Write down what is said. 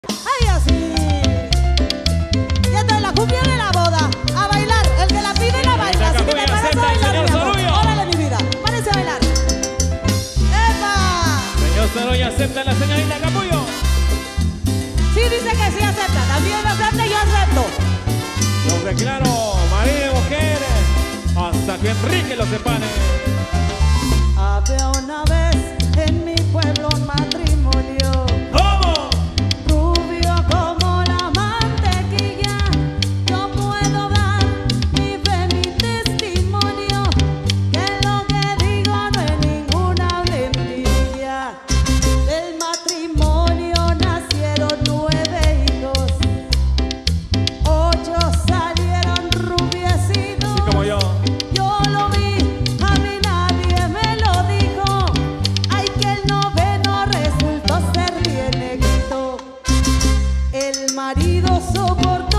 ¡Ay, así! Y esto es la cumbia de la boda. A bailar, el que la pide la baila. Así que te paras a bailar, mi amor. Órale, mi vida, párese a bailar. ¡Epa! Señor Sorolla, acepta la señorita Capullo. Sí, dice que sí acepta. También acepta y yo acepto. Los declaro marido y mujeres hasta que Enrique los separe. Había una vez en mi pueblo un matrimonio. ¿Cómo? Rubio como la mantequilla. Yo puedo dar mi fe, mi testimonio, que lo que digo no es ninguna mentira. Del matrimonio nacieron 9 hijos, 8 salieron rubiecitos. Así como yo. Yo lo vi, a mí nadie me lo dijo. Ay, que el noveno resultó ser bien negrito. El marido soportó